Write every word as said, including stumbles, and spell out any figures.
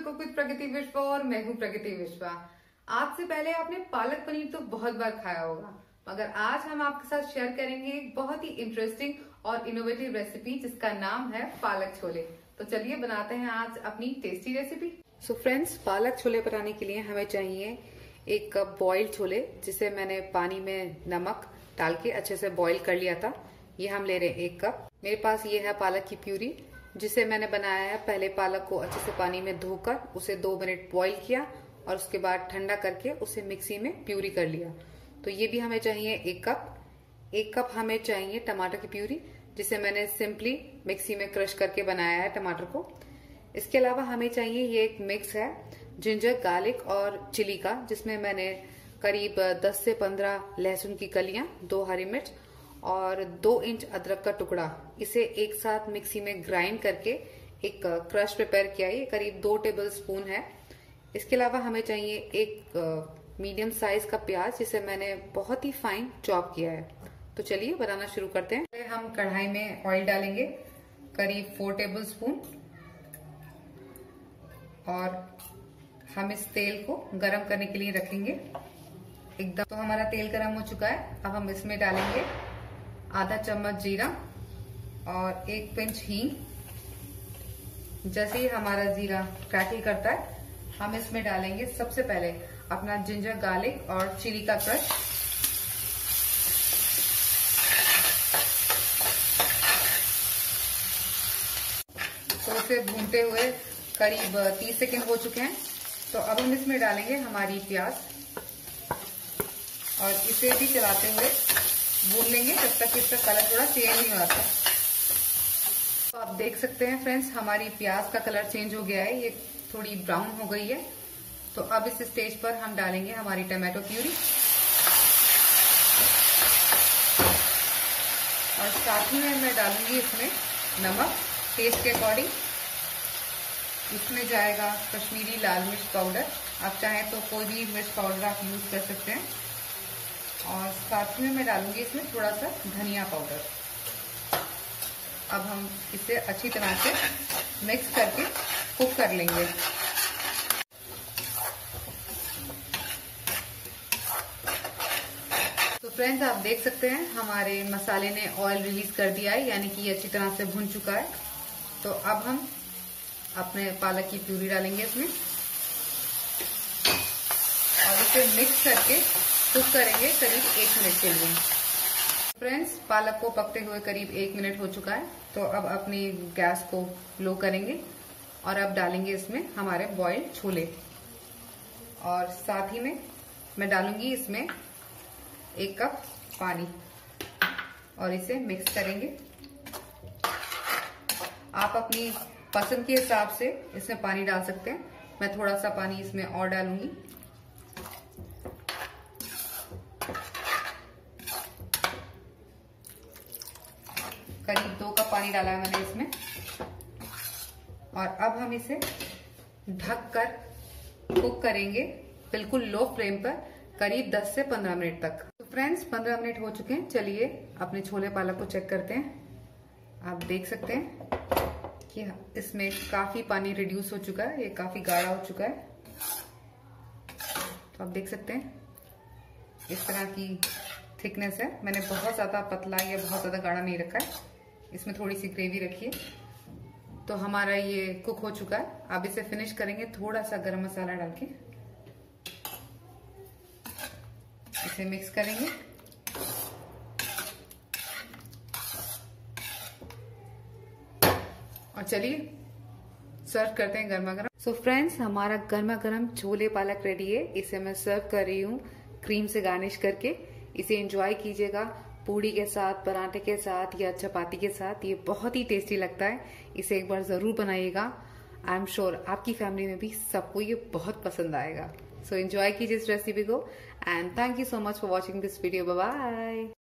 Cook with प्रकृति विश्वा और मैं हूँ प्रकृति विश्वा। आज से पहले आपने पालक पनीर तो बहुत बार खाया होगा, मगर आज हम आपके साथ शेयर करेंगे एक बहुत ही इंटरेस्टिंग और इनोवेटिव रेसिपी जिसका नाम है पालक छोले। तो चलिए बनाते हैं आज अपनी टेस्टी रेसिपी। सो फ्रेंड्स, पालक छोले बनाने के लिए हमें चाहिए एक कप बॉइल्ड छोले, जिसे मैंने पानी में नमक डाल के अच्छे से बॉईल कर लिया था। ये हम ले रहे हैं एक कप। मेरे पास ये है पालक की प्यूरी, जिसे मैंने बनाया है। पहले पालक को अच्छे से पानी में धोकर उसे दो मिनट बॉईल किया और उसके बाद ठंडा करके उसे मिक्सी में प्यूरी कर लिया। तो ये भी हमें चाहिए एक कप। एक कप हमें चाहिए टमाटर की प्यूरी, जिसे मैंने सिंपली मिक्सी में क्रश करके बनाया है टमाटर को। इसके अलावा हमें चाहिए ये एक मिक्स है जिंजर, गार्लिक और चिली का, जिसमें मैंने करीब दस से पंद्रह लहसुन की कलियां, दो हरी मिर्च और दो इंच अदरक का टुकड़ा, इसे एक साथ मिक्सी में ग्राइंड करके एक क्रश प्रिपेयर किया है। ये करीब दो टेबल स्पून है। इसके अलावा हमें चाहिए एक मीडियम साइज का प्याज, जिसे मैंने बहुत ही फाइन चॉप किया है। तो चलिए बनाना शुरू करते हैं। हम कढ़ाई में ऑयल डालेंगे करीब फोर टेबल स्पून और हम इस तेल को गरम करने के लिए रखेंगे एकदम। तो हमारा तेल गरम हो चुका है। अब हम इसमें डालेंगे आधा चम्मच जीरा और एक पिंच हींग। जैसे ही हमारा जीरा क्रैकल करता है, हम इसमें डालेंगे सबसे पहले अपना जिंजर, गार्लिक और चिली का क्रश। तो इसे भूनते हुए करीब तीस सेकेंड हो चुके हैं। तो अब हम इसमें डालेंगे हमारी प्याज और इसे भी चलाते हुए भून लेंगे जब तक कि इसका कलर थोड़ा चेंज नहीं हो जाता। तो आप देख सकते हैं फ्रेंड्स, हमारी प्याज का कलर चेंज हो गया है, ये थोड़ी ब्राउन हो गई है। तो अब इस स्टेज पर हम डालेंगे हमारी टमाटो प्यूरी और साथ ही में मैं डालूंगी इसमें नमक टेस्ट के अकॉर्डिंग। इसमें जाएगा कश्मीरी लाल मिर्च पाउडर, आप चाहें तो कोई भी मिर्च पाउडर आप यूज कर सकते हैं। और साथ में मैं डालूंगी इसमें थोड़ा सा धनिया पाउडर। अब हम इसे अच्छी तरह से मिक्स करके कुक कर लेंगे। तो फ्रेंड्स, आप देख सकते हैं हमारे मसाले ने ऑयल रिलीज कर दिया है, यानी कि ये अच्छी तरह से भुन चुका है। तो अब हम अपने पालक की प्यूरी डालेंगे इसमें और इसे मिक्स करके कुक करेंगे करीब एक मिनट के लिए। फ्रेंड्स, पालक को पकते हुए करीब एक मिनट हो चुका है। तो अब अपनी गैस को लो करेंगे और अब डालेंगे इसमें हमारे बॉइल्ड छोले और साथ ही में मैं डालूंगी इसमें एक कप पानी और इसे मिक्स करेंगे। आप अपनी पसंद के हिसाब से इसमें पानी डाल सकते हैं। मैं थोड़ा सा पानी इसमें और डालूंगी। करीब दो कप पानी डाला है मैंने इसमें और अब हम इसे ढककर कुक करेंगे बिल्कुल लो फ्लेम पर करीब दस से पंद्रह मिनट तक। तो फ्रेंड्स, पंद्रह मिनट हो चुके हैं। चलिए अपने छोले पालक को चेक करते हैं। आप देख सकते हैं कि इसमें काफी पानी रिड्यूस हो चुका है, ये काफी गाढ़ा हो चुका है। तो आप देख सकते हैं इस तरह की थिकनेस है। मैंने बहुत ज्यादा पतला या बहुत ज्यादा गाढ़ा नहीं रखा है, इसमें थोड़ी सी ग्रेवी रखी है। तो हमारा ये कुक हो चुका है। अब इसे फिनिश करेंगे थोड़ा सा गरम मसाला डाल के। इसे मिक्स करेंगे और चलिए सर्व करते हैं गर्मा गर्म। सो फ्रेंड्स, हमारा गर्मा गर्म छोले पालक रेडी है। इसे मैं सर्व कर रही हूँ क्रीम से गार्निश करके। इसे एंजॉय कीजिएगा पूड़ी के साथ, पराठे के साथ या चपाती के साथ। ये बहुत ही टेस्टी लगता है। इसे एक बार जरूर बनाइएगा। आई एम श्योर आपकी फैमिली में भी सबको ये बहुत पसंद आएगा। सो एंजॉय कीजिए इस रेसिपी को and thank you so much for watching this video. Bye bye.